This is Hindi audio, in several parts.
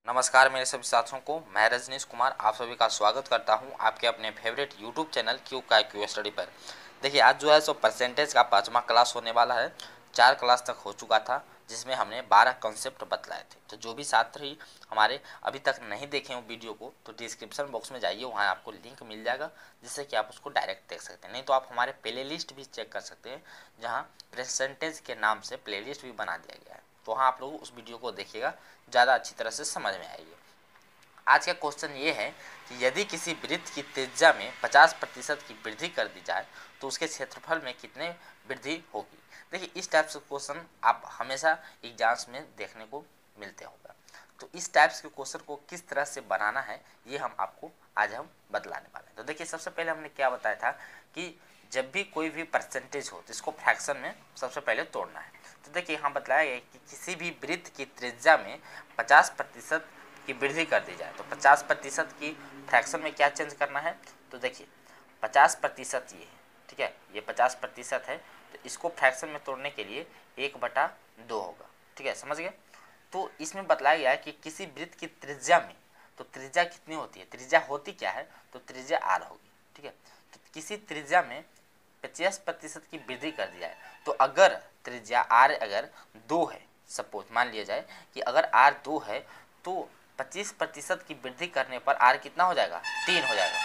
नमस्कार मेरे सभी साथियों को, मैं रजनीश कुमार आप सभी का स्वागत करता हूं आपके अपने favourite YouTube channel Q study पर। देखिए आज जो है सो परसेंटेज का 5वां क्लास होने वाला है। 4 क्लास तक हो चुका था जिसमें हमने 12 कॉन्सेप्ट बतलाए थे। तो जो भी छात्र हमारे अभी तक नहीं देखे हो वीडियो को तो डिस्क्रिप्शन बॉक्स में जाइए, वहाँ आपको लिंक मिल जाएगा जिससे कि आप उसको डायरेक्ट देख सकते हैं। नहीं तो आप हमारे प्ले लिस्ट भी चेक कर सकते हैं, जहाँ परसेंटेज के नाम से प्ले लिस्ट भी बना दिया गया है। तो वहाँ आप लोग उस वीडियो को देखिएगा, ज़्यादा अच्छी तरह से समझ में आएगी। आज का क्वेश्चन ये है कि यदि किसी वृत्त की त्रिज्या में 50% की वृद्धि कर दी जाए तो उसके क्षेत्रफल में कितने वृद्धि होगी। देखिए इस टाइप से क्वेश्चन आप हमेशा एग्जाम्स में देखने को मिलते होगा। तो इस टाइप्स के क्वेश्चन को किस तरह से बनाना है ये हम बतलाने वाले हैं। तो देखिए सबसे पहले हमने क्या बताया था कि जब भी कोई भी परसेंटेज हो तो इसको फ्रैक्शन में सबसे पहले तोड़ना है। तो देखिए यहाँ बतलाया गया कि किसी भी वृत्त की त्रिज्या में 50% की वृद्धि कर दी जाए तो 50% की फ्रैक्शन में क्या चेंज करना है। तो देखिए 50% ये है, ठीक है, ये 50% है तो इसको फ्रैक्शन में तोड़ने के लिए 1/2 होगा। ठीक है, समझ गए। तो इसमें बतलाया गया है कि किसी वृत्त की त्रिज्या में, तो त्रिज्या कितनी होती है, त्रिज्या होती क्या है, तो त्रिज्या r होगी। ठीक है, तो किसी त्रिज्या में 50% की वृद्धि कर दी जाए तो अगर त्रिज्या r अगर 2 है, सपोज मान लिया जाए कि अगर r 2 है तो 25% की वृद्धि करने पर r कितना हो जाएगा, 3 हो जाएगा।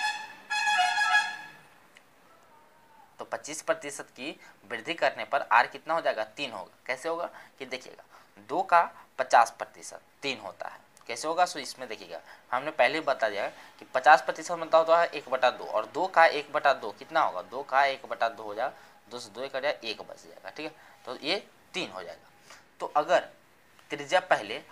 तो 25% की वृद्धि करने पर r कितना हो जाएगा, 3 होगा। कैसे होगा कि देखिएगा 2 का 50% 3 होता है। कैसे होगा, सो इसमें देखिएगा हमने पहले ही बता दिया कि 50% मतलब होता है 1/2 और 2 का 1/2 कितना होगा, 2 का 1/2 हो जाएगा, 2 से 2 कट जाएगा, 1 बच जाएगा। ठीक है, तो ये 3 हो जाएगा। तो अगर त्रिज्या पहले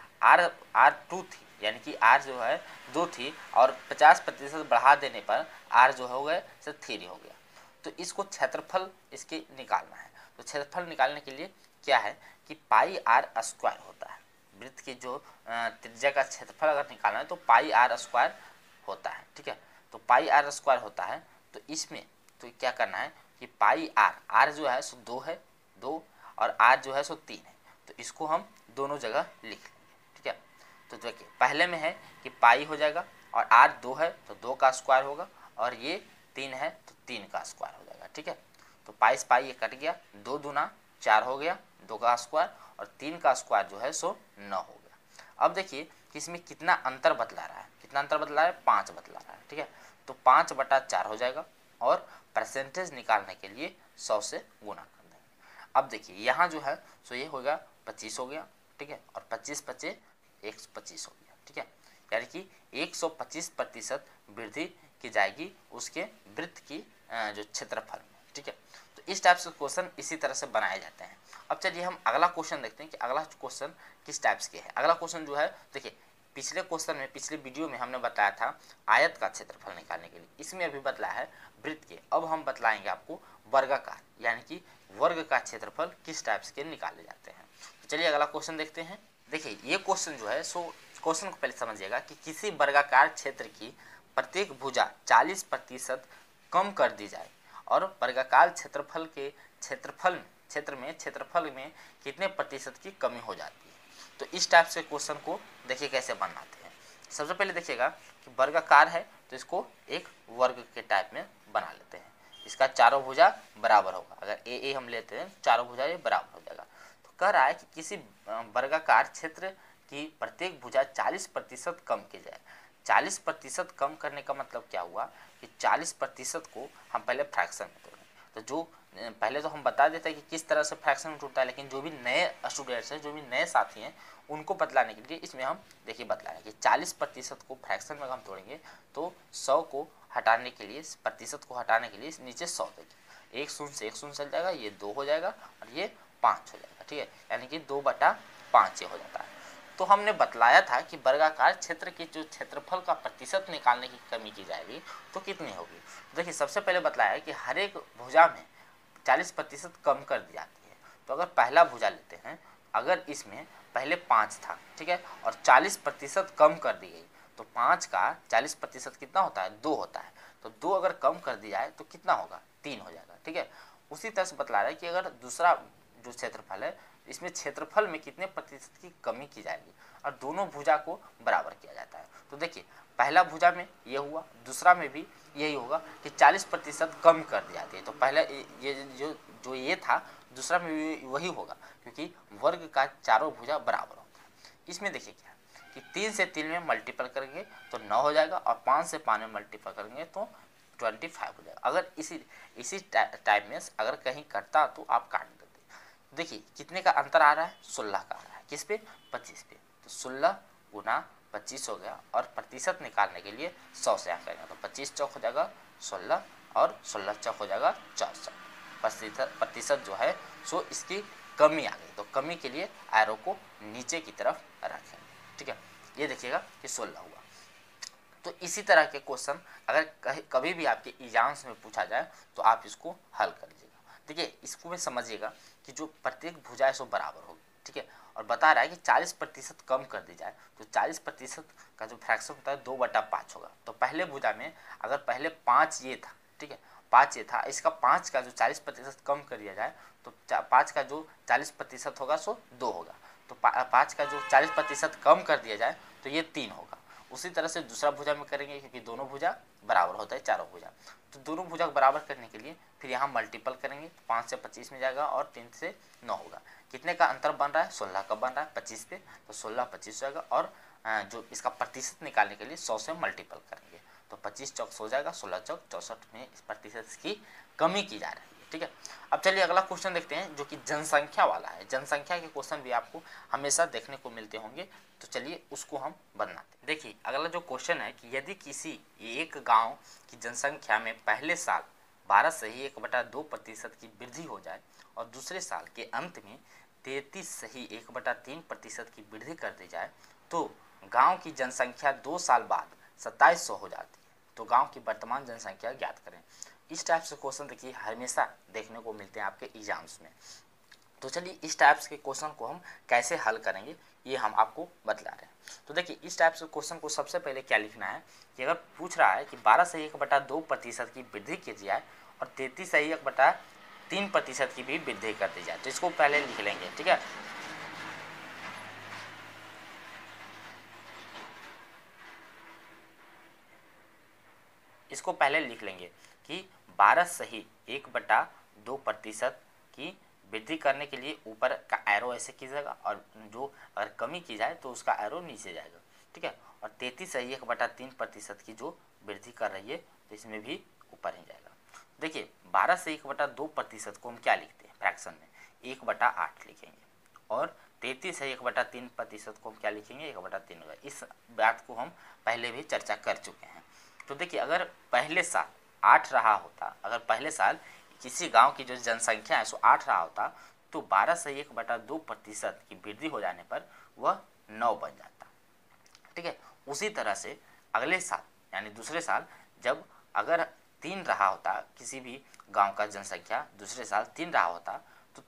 R2 थी, यानी कि R जो है 2 थी और 50% बढ़ा देने पर R जो हो गया 3 हो गया। तो इसको क्षेत्रफल इसके निकालना है। तो क्षेत्रफल निकालने के लिए क्या है कि πr² होता है। वृत्त की जो त्रिज्या का क्षेत्रफल अगर निकालना है तो πr² होता है। ठीक है, तो πr² होता है। तो इसमें तो क्या करना है कि r जो है सो 2 है, 2 और r जो है सो 3 है। तो इसको हम दोनों जगह लिख लेंगे। ठीक है, तो देखिए पहले में है कि पाई हो जाएगा और r 2 है तो 2 का स्क्वायर होगा और ये 3 है तो 3 का स्क्वायर हो जाएगा। ठीक है, तो पाई से पाई ये कट गया, 2 दूना 4 हो गया, 2 का स्क्वायर और 3 का स्क्वायर जो है सो 9 हो गया। अब देखिए कि इसमें कितना अंतर बतला रहा है, कितना अंतर बतला रहा है, 5 बतला रहा है। ठीक है, तो 5/4 हो जाएगा और परसेंटेज निकालने के लिए 100 से गुना कर देंगे। अब देखिए यहाँ जो है सो ये होगा 25 हो गया। ठीक है, और 25 बचे 125 हो गया। ठीक है, यानी कि 125% वृद्धि की जाएगी उसके वृत्त की जो क्षेत्रफल में। ठीक है, तो इस टाइप से क्वेश्चन इसी तरह से बनाए जाते हैं। अब चलिए हम अगला क्वेश्चन देखते हैं कि अगला क्वेश्चन किस टाइप्स के है। अगला क्वेश्चन जो है देखिए पिछले क्वेश्चन में, पिछले वीडियो में हमने बताया था आयत का क्षेत्रफल निकालने के लिए, इसमें अभी बतलाया है वृत्त के। अब हम बतलाएंगे आपको वर्गाकार, यानी कि वर्ग का क्षेत्रफल किस टाइप्स के निकाले जाते हैं। तो चलिए अगला क्वेश्चन देखते हैं। देखिए ये क्वेश्चन जो है सो क्वेश्चन को पहले समझिएगा कि किसी वर्गाकार क्षेत्र की प्रत्येक भुजा 40% कम कर दी जाए और वर्गाकार क्षेत्रफल के क्षेत्रफल में कितने प्रतिशत की कमी हो जाती है। तो इस टाइप से क्वेश्चन को देखिए कैसे बनाते हैं। सबसे पहले देखिएगा कि वर्गाकार है तो इसको एक वर्ग के टाइप में बना लेते हैं। इसका चारों भुजा बराबर होगा, अगर ए हम लेते हैं चारों भुजा ये बराबर हो जाएगा। तो कह रहा है कि किसी वर्गाकार क्षेत्र की प्रत्येक भुजा 40% कम की जाए। 40% कम करने का मतलब क्या हुआ कि 40% को हम पहले फ्रैक्शन में तोड़ें। तो जो पहले तो हम बता देते हैं कि किस तरह से फ्रैक्शन में टूटता है, लेकिन जो भी नए स्टूडेंट्स हैं, जो भी नए साथी हैं, उनको बतलाने के लिए इसमें हम देखिए बतला रहे हैं कि 40% को फ्रैक्शन में हम तोड़ेंगे तो 100 को हटाने के लिए, प्रतिशत को हटाने के लिए नीचे 100 देंगे। 1 शून्य से 1 शून्य चल जाएगा, ये 2 हो जाएगा और ये 5 हो जाएगा। ठीक है, यानी कि 2/5 ये हो जाता है। तो हमने बतलाया था कि वर्गाकार क्षेत्र के जो क्षेत्रफल का प्रतिशत निकालने की कमी की जाएगी तो कितनी होगी। देखिए सबसे पहले बतलाया है कि हर एक भुजा में 40% कम कर दी जाती है। तो अगर पहला भुजा लेते हैं, अगर इसमें पहले 5 था, ठीक है, और 40% कम कर दी गई तो 5 का 40% कितना होता है, 2 होता है। तो 2 अगर कम कर दिया जाए तो कितना होगा, 3 हो जाएगा। ठीक है, उसी तरह से बतला रहा है कि अगर दूसरा जो क्षेत्रफल है इसमें क्षेत्रफल में कितने प्रतिशत की कमी की जाएगी। और दोनों भुजा को बराबर किया जाता है। तो देखिए पहला भुजा में ये हुआ, दूसरा में भी यही होगा कि 40% कम कर दी जाती है। तो पहला ये जो ये था, दूसरा में भी वही होगा, क्योंकि वर्ग का चारों भुजा बराबर होता है। इसमें देखिए क्या कि 3 से 3 में मल्टीपल करेंगे तो 9 हो जाएगा, और 5 से 5 में मल्टीपल करेंगे तो 25 हो जाएगा। अगर इसी टाइप में अगर कहीं कटता तो आप काट देते। देखिए कितने का अंतर आ रहा है, 16 का आ रहा है। किस पे, 25 पे। तो 16 गुना 25 हो गया, और प्रतिशत निकालने के लिए 100 से यहाँ करेंगे तो 25 चौक हो जाएगा 16, और 16 चौक हो जाएगा 64। प्रतिशत जो है सो इसकी कमी आ गई, तो कमी के लिए एरो को नीचे की तरफ रखेंगे। ठीक है, ये देखिएगा कि 16 हुआ। तो इसी तरह के क्वेश्चन अगर कभी भी आपके एग्जाम्स में पूछा जाए तो आप इसको हल कर लीजिएगा। देखिए इसको में समझिएगा कि जो प्रत्येक भुजा है सो बराबर होगी। ठीक है, और बता रहा है कि 40% कम कर दी जाए तो 40% का जो फ्रैक्शन होता है 2/5 होगा। तो पहले भुजा में अगर पहले 5 ये था, ठीक है 5 ये था, इसका 5 का जो 40% कम कर दिया जाए तो 5 का जो 40% होगा सो 2 होगा। तो 5 का जो 40% कम कर दिया जाए तो ये 3 होगा। उसी तरह से दूसरा भुजा में करेंगे, क्योंकि दोनों भुजा बराबर होता है, चारों भुजा। तो दोनों भुजा को बराबर करने के लिए फिर यहाँ मल्टीपल करेंगे, 5 से 25 में जाएगा और 3 से 9 होगा। कितने का अंतर बन रहा है, 16 का बन रहा है 25 पे, तो 16 25 जाएगा। और जो इसका प्रतिशत निकालने के लिए 100 से मल्टीपल करेंगे तो 25 चौक 100 जाएगा, 16 चौक 64 में इस प्रतिशत की कमी की जा रही है। ठीक है, अब चलिए अगला क्वेश्चन देखते हैं जो कि जनसंख्या वाला है। जनसंख्या के क्वेश्चन भी आपको हमेशा देखने को मिलते होंगे, तो चलिए उसको हम बनाते हैं। देखिए अगला जो क्वेश्चन है कि यदि किसी एक गांव की जनसंख्या में पहले साल 12.1/2% की वृद्धि हो जाए और दूसरे साल के अंत में 33.1/3% की वृद्धि कर दी जाए तो गांव की जनसंख्या 2 साल बाद 2700 हो जाती है। तो गांव की वर्तमान जनसंख्या ज्ञात करें। इस टाइप से क्वेश्चन देखिए हमेशा देखने को मिलते हैं आपके एग्जाम्स में। तो चलिए इस टाइप्स के क्वेश्चन को हम कैसे हल करेंगे ये हम आपको बतला रहे हैं। तो देखिए इस टाइप से क्वेश्चन को सबसे पहले क्या लिखना है कि अगर पूछ रहा है कि 12.1/2% की वृद्धि की जाए और 33.1/3% की भी वृद्धि कर दी जाए, तो इसको पहले लिख लेंगे। ठीक है, इसको पहले लिख लेंगे कि 12.1/2% की वृद्धि करने के लिए ऊपर का एरो ऐसे कीजिएगा, और जो अगर कमी की जाए तो उसका एरो नीचे जाएगा। ठीक है, और 33.1/3% की जो वृद्धि कर रही है तो इसमें भी ऊपर ही जाएगा। देखिए 12 से 1/2% को हम क्या लिखते हैं फ्रैक्शन में, 1/8 लिखेंगे, और 33.1/3% को हम क्या लिखेंगे, 1/3 होगा। इस बात को हम पहले भी चर्चा कर चुके हैं। तो देखिए अगर पहले साल 8 रहा होता, अगर पहले साल किसी गांव की जो जनसंख्या है सो 8 रहा होता, तो 12.1/2% की वृद्धि हो जाने पर वह 9 बन जाता। ठीक है, उसी तरह से अगले साल यानी दूसरे साल जब अगर 3 रहा होता, किसी भी गांव का जनसंख्या दूसरे साल 3 रहा होता, तो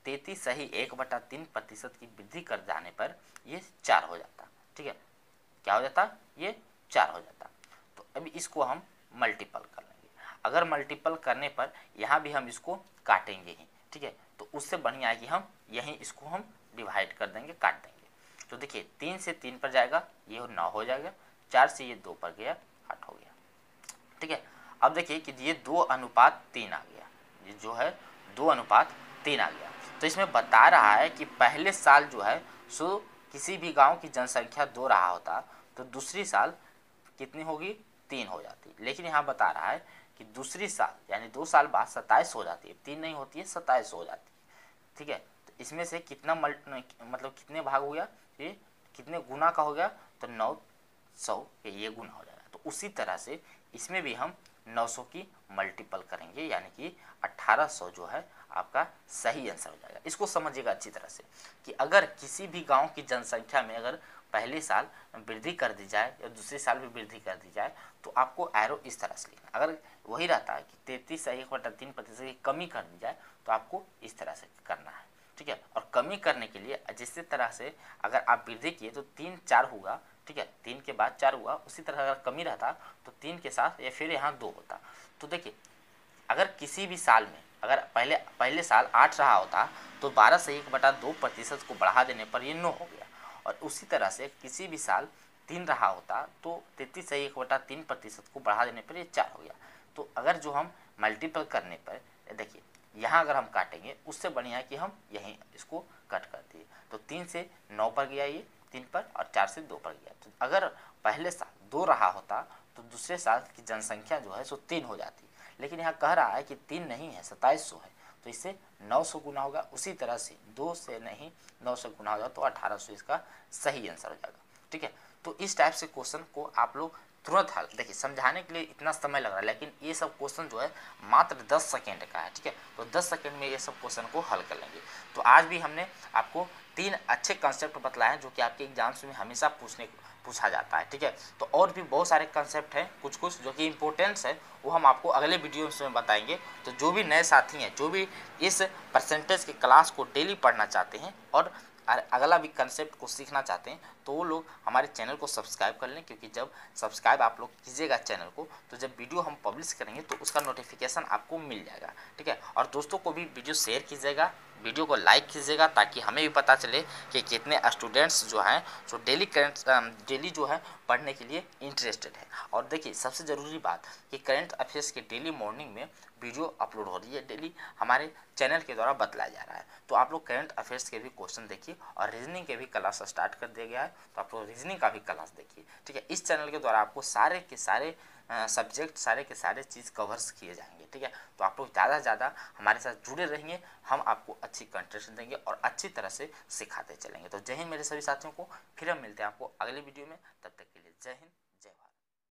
33.1/3% की वृद्धि कर जाने पर ये 4 हो जाता। ठीक है, क्या हो जाता, ये 4 हो जाता। तो अभी इसको हम मल्टीपल कर लेंगे। अगर मल्टीपल करने पर यहाँ भी हम इसको काटेंगे ही। ठीक है, तो उससे बढ़िया है कि हम यहीं इसको हम डिवाइड कर देंगे, काट देंगे। तो देखिए 3 से 3 पर जाएगा, ये 9 हो जाएगा, 4 से ये 2 पर गया, 8 हो गया। ठीक है, अब देखिए कि ये 2:3 आ गया, ये जो है 2:3 आ गया। तो इसमें बता रहा है कि पहले साल जो है सो किसी भी गांव की जनसंख्या 2 रहा होता तो दूसरी साल कितनी होगी, 3 हो जाती। लेकिन यहाँ बता रहा है कि दूसरी साल यानी 2 साल बाद 27 हो जाती है, 3 नहीं होती है, 27 हो जाती है। ठीक है, तो इसमें से कितना मतलब कितने भाग हो गया, ये कितने गुना का हो गया, तो 900 ये गुना हो जाएगा। तो उसी तरह से इसमें भी हम 900 की मल्टीपल करेंगे, यानी कि 1800 जो है आपका सही आंसर हो जाएगा। इसको समझिएगा अच्छी तरह से कि अगर किसी भी गांव की जनसंख्या में अगर पहले साल वृद्धि कर दी जाए या दूसरे साल भी वृद्धि कर दी जाए तो आपको एरो इस तरह से लिखना। अगर वही रहता है कि 33.1/3% की कमी कर दी जाए तो आपको इस तरह से करना है। ठीक है, और कमी करने के लिए जिस तरह से अगर आप वृद्धि किए तो 3 4 होगा। ठीक है, 3 के बाद 4 हुआ। उसी तरह अगर कमी रहता तो 3 के साथ या फिर यहाँ 2 होता। तो देखिए अगर किसी भी साल में अगर पहले साल 8 रहा होता तो 12 से 1/2% को बढ़ा देने पर ये 9 हो गया, और उसी तरह से किसी भी साल 3 रहा होता तो 33.1/3% को बढ़ा देने पर ये 4 हो गया। तो अगर जो हम मल्टीपल करने पर देखिए यहाँ अगर हम काटेंगे उससे बढ़िया है कि हम यहीं इसको कट कर दिए। तो 3 से 9 पर गया, ये 3 पर, और 4 से 2 पर गया। तो अगर पहले साल 2 रहा होता तो दूसरे साल की जनसंख्या जो है सो 3 हो जाती, लेकिन यहाँ कह रहा है कि 3 नहीं है 2700 है, तो इससे 900 गुना होगा। उसी तरह से 2 से नहीं 9 से गुना होगा तो 1800 इसका सही आंसर हो जाएगा। ठीक है, तो इस टाइप से क्वेश्चन को आप लोग तुरंत हल, देखिए समझाने के लिए इतना समय लग रहा है लेकिन ये सब क्वेश्चन जो है मात्र 10 सेकेंड का है। ठीक है, तो 10 सेकेंड में ये सब क्वेश्चन को हल कर लेंगे। तो आज भी हमने आपको 3 अच्छे कंसेप्ट बतलाए हैं जो कि आपके एग्जाम्स में हमेशा पूछा जाता है। ठीक है, तो और भी बहुत सारे कंसेप्ट हैं कुछ कुछ जो कि इम्पोर्टेंट्स है, वो हम आपको अगले वीडियो में बताएंगे। तो जो भी नए साथी हैं, जो भी इस परसेंटेज की क्लास को डेली पढ़ना चाहते हैं और अगला भी कंसेप्ट को सीखना चाहते हैं, तो वो लोग हमारे चैनल को सब्सक्राइब कर लें, क्योंकि जब सब्सक्राइब आप लोग कीजिएगा चैनल को तो जब वीडियो हम पब्लिश करेंगे तो उसका नोटिफिकेशन आपको मिल जाएगा। ठीक है, और दोस्तों को भी वीडियो शेयर कीजिएगा, वीडियो को लाइक कीजिएगा, ताकि हमें भी पता चले कि कितने स्टूडेंट्स जो हैं जो डेली जो है पढ़ने के लिए इंटरेस्टेड है। और देखिए सबसे ज़रूरी बात कि करंट अफेयर्स के डेली मॉर्निंग में वीडियो अपलोड हो रही है, डेली हमारे चैनल के द्वारा बतलाया जा रहा है। तो आप लोग करंट अफेयर्स के भी क्वेश्चन देखिए और रीजनिंग के भी क्लास स्टार्ट कर दिया गया है, तो आप लोग रीजनिंग का भी क्लास देखिए। ठीक है, इस चैनल के द्वारा आपको सारे के सारे सब्जेक्ट, सारे के सारे चीज़ कवर्स किए जाएंगे। ठीक है, तो आप लोग ज़्यादा से ज़्यादा हमारे साथ जुड़े रहेंगे, हम आपको अच्छी कंटेंट देंगे और अच्छी तरह से सिखाते चलेंगे। तो जय हिंद मेरे सभी साथियों को, फिर हम मिलते हैं आपको अगले वीडियो में, तब तक के लिए जय हिंद।